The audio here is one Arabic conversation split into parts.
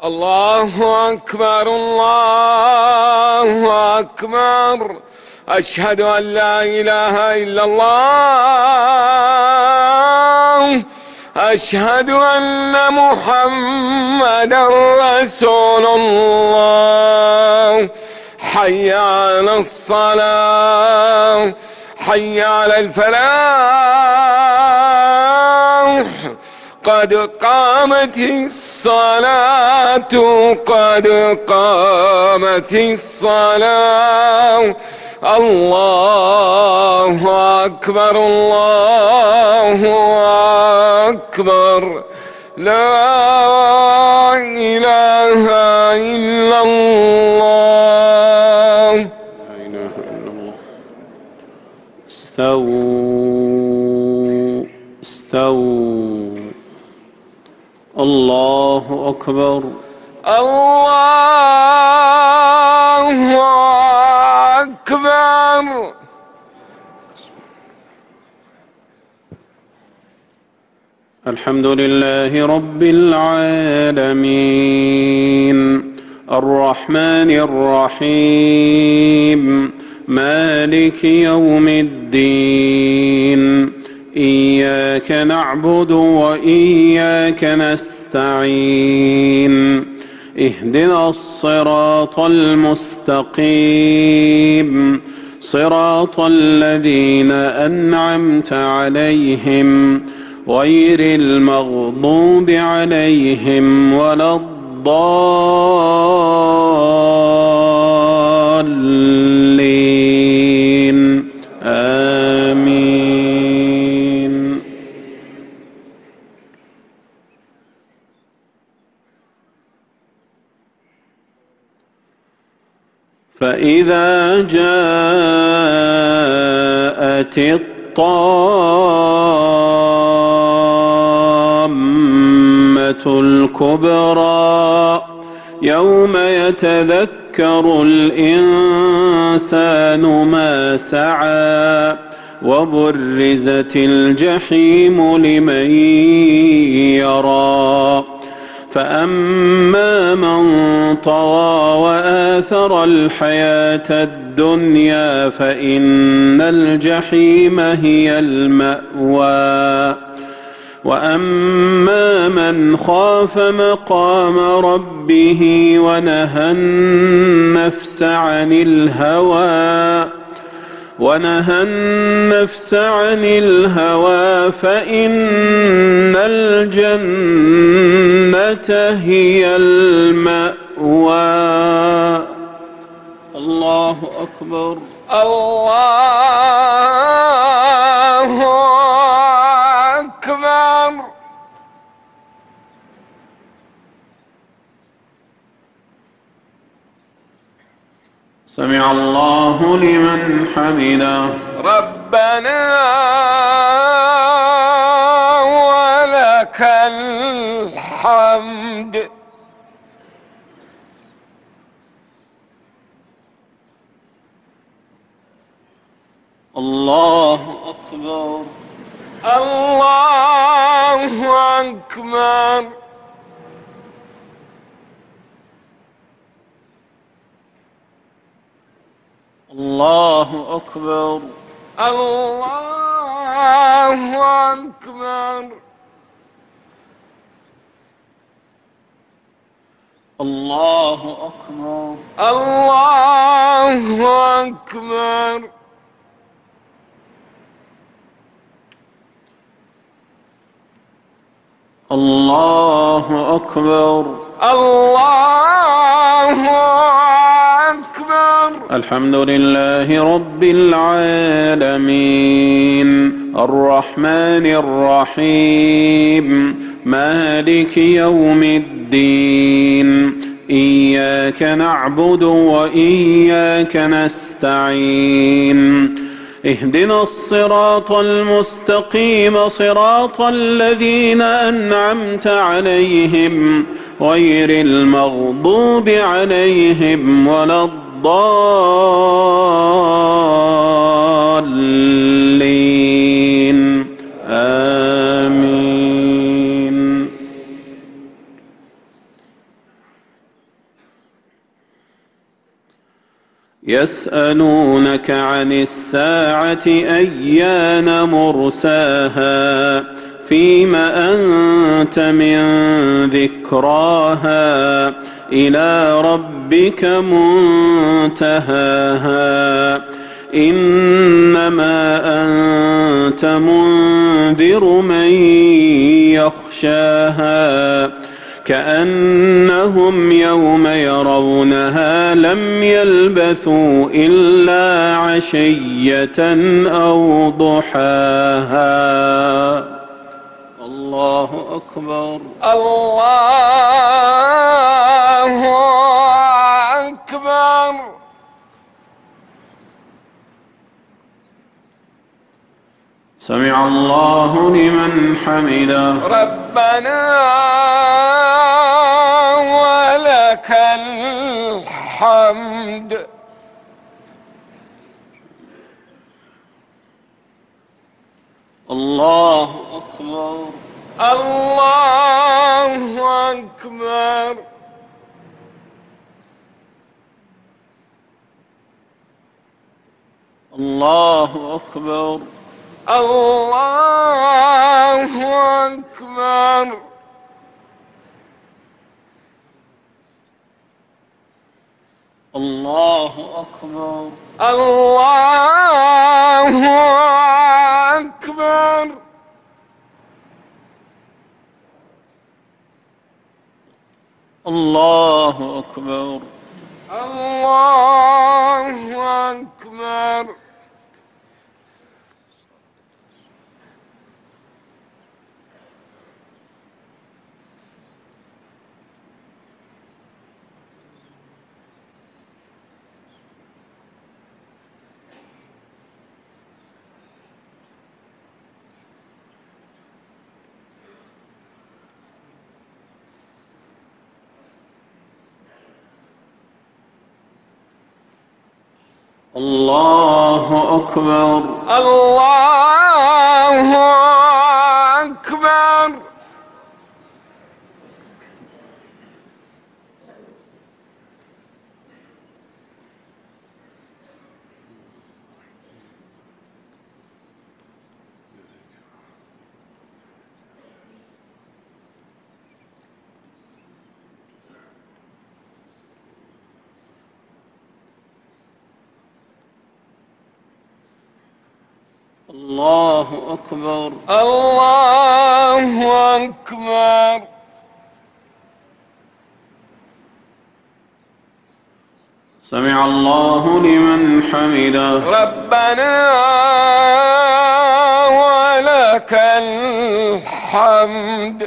الله أكبر الله أكبر. أشهد أن لا إله إلا الله. أشهد أن محمدا رسول الله. حي على الصلاة، حي على الفلاح. قد قامت الصلاة، قد قامت الصلاة. الله أكبر الله أكبر. لا إله إلا الله. لا إله إلا الله. استووا استووا. الله أكبر. الله أكبر. الحمد لله رب العالمين، الرحمن الرحيم، مالك يوم الدين. إياك نعبد وإياك نستعين. اهدنا الصراط المستقيم، صراط الذين أنعمت عليهم غير المغضوب عليهم ولا الضالين. آمين. فإذا جاءت الطامة الكبرى يوم يتذكر الإنسان ما سعى وبرزت الجحيم لمن يرى. فأما من طغى وآثر الحياة الدنيا فإن الجحيم هي المأوى. وأما من خاف مقام ربه ونهى النفس عن الهوى فإن الجنة هي المأوى. الله أكبر. الله أكبر. سمع الله لمن حمده. ربنا ولك الحمد. الله أكبر. الله أكبر. الله أكبر. الله أكبر. الله أكبر. الله أكبر. الله أكبر. الله أكبر. الحمد لله رب العالمين، الرحمن الرحيم، مالك يوم الدين. إياك نعبد وإياك نستعين. اهدنا الصراط المستقيم، صراط الذين أنعمت عليهم غير المغضوب عليهم ولا الضالين. آمين. يسألونك عن الساعة أيان مرساها فيم أنت من ذكراها إلى ربك منتهاها إنما أنت منذر من يخشاها كأنهم يوم يرونها لم يلبثوا إلا عشية أو ضحاها. الله أكبر. الله أكبر. سمع الله لمن حمده. ربنا ولك الحمد. الله أكبر. الله أكبر. الله أكبر. الله أكبر. الله أكبر. الله أكبر. الله أكبر. الله أكبر. الله أكبر. الله أكبر. الله أكبر. الله أكبر. سمع الله لمن حمده. ربنا ولك الحمد.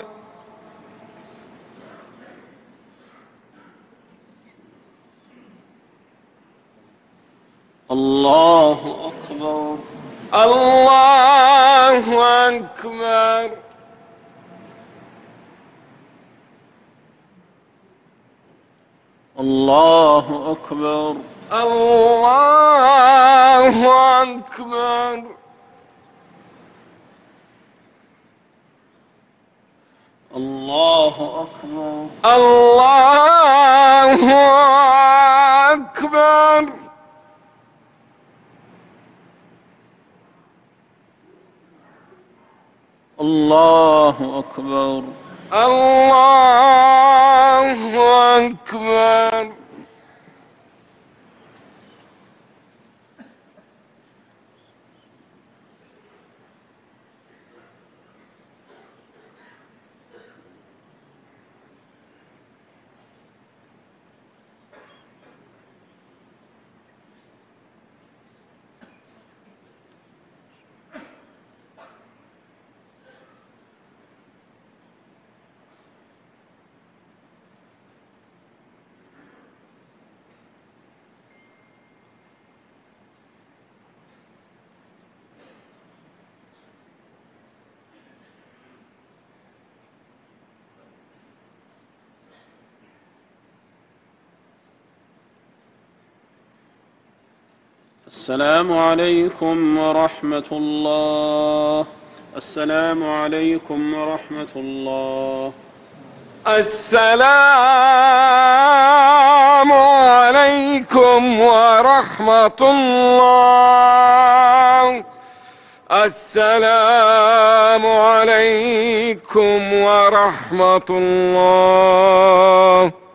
الله أكبر. الله أكبر. الله أكبر. الله أكبر. الله أكبر. الله أكبر. الله أكبر. الله أكبر. السلام عليكم ورحمة الله. السلام عليكم ورحمة الله. السلام عليكم ورحمة الله. السلام عليكم ورحمة الله.